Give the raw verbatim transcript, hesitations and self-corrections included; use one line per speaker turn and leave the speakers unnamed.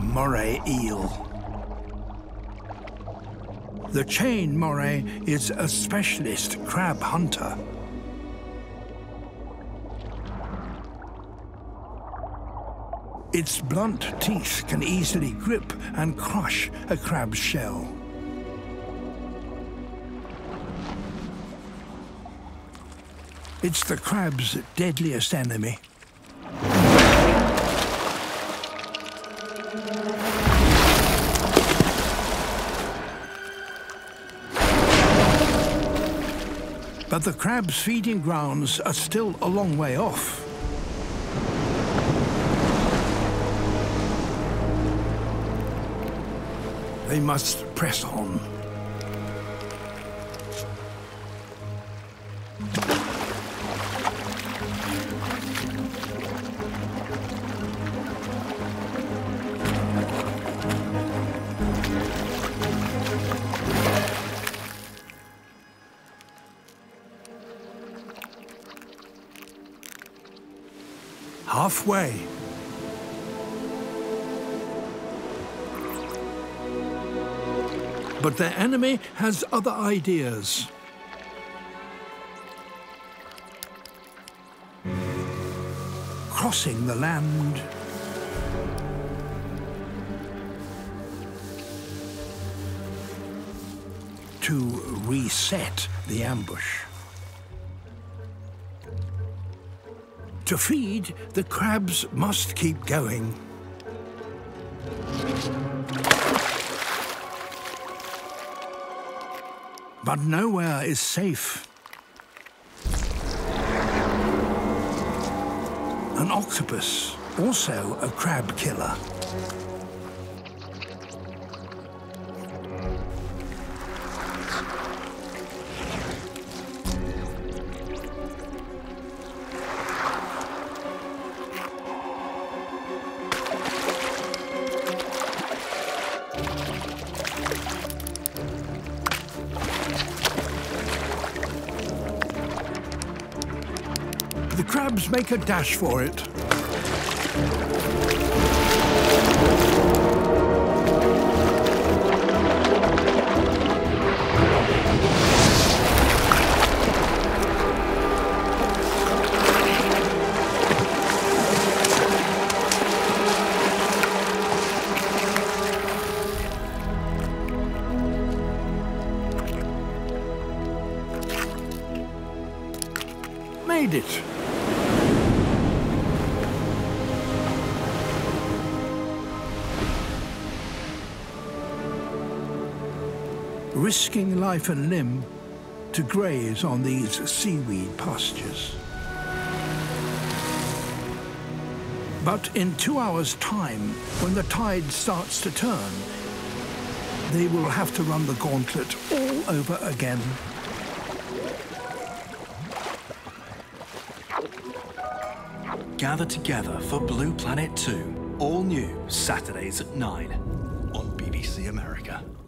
moray eel. The chain moray is a specialist crab hunter. Its blunt teeth can easily grip and crush a crab's shell. It's the crab's deadliest enemy. But the crab's feeding grounds are still a long way off. They must press on. Halfway. But their enemy has other ideas. Crossing the land. To reset the ambush. To feed, the crabs must keep going. But nowhere is safe. An octopus, also a crab killer. The crabs make a dash for it. Made it. Risking life and limb to graze on these seaweed pastures. But in two hours' time, when the tide starts to turn, they will have to run the gauntlet all over again.
Gather together for Blue Planet two, all new Saturdays at nine on B B C America.